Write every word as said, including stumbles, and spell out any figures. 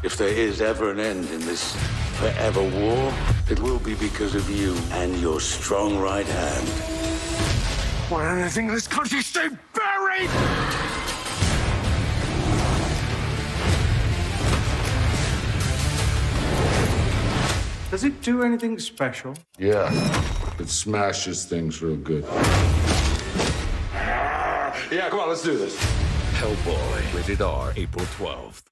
If there is ever an end in this forever war, it will be because of you and your strong right hand. Why anything in this country stay buried? Does it do anything special? Yeah, it smashes things real good. Yeah, come on, let's do this. Hellboy, rated R, April twelfth.